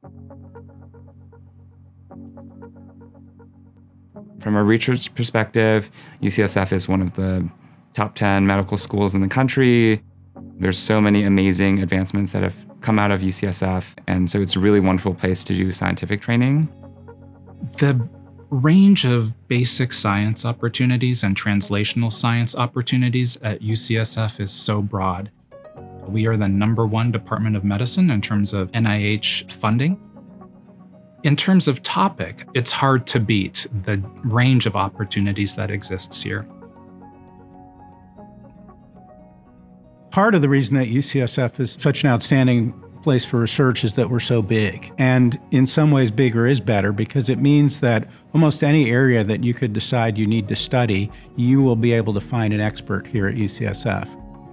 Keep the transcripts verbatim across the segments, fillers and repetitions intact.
From a research perspective, U C S F is one of the top ten medical schools in the country. There's so many amazing advancements that have come out of U C S F, and so it's a really wonderful place to do scientific training. The range of basic science opportunities and translational science opportunities at U C S F is so broad. We are the number one Department of Medicine in terms of N I H funding. In terms of topic, it's hard to beat the range of opportunities that exists here. Part of the reason that U C S F is such an outstanding place for research is that we're so big. And in some ways, bigger is better because it means that almost any area that you could decide you need to study, you will be able to find an expert here at U C S F.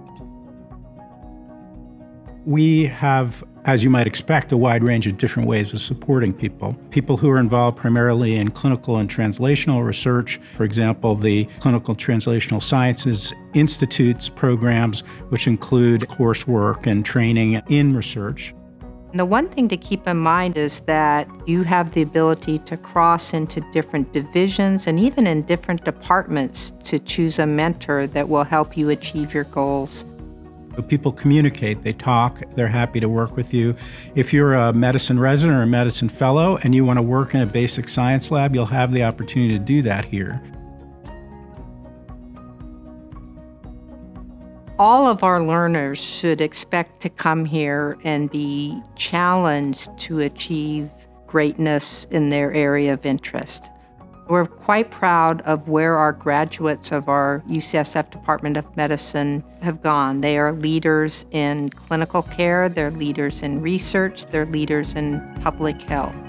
We have, as you might expect, a wide range of different ways of supporting people. People who are involved primarily in clinical and translational research, for example, the Clinical Translational Sciences Institute's programs, which include coursework and training in research. The one thing to keep in mind is that you have the ability to cross into different divisions and even in different departments to choose a mentor that will help you achieve your goals. People communicate, they talk, they're happy to work with you. If you're a medicine resident or a medicine fellow and you want to work in a basic science lab, you'll have the opportunity to do that here. All of our learners should expect to come here and be challenged to achieve greatness in their area of interest. We're quite proud of where our graduates of our U C S F Department of Medicine have gone. They are leaders in clinical care, they're leaders in research, they're leaders in public health.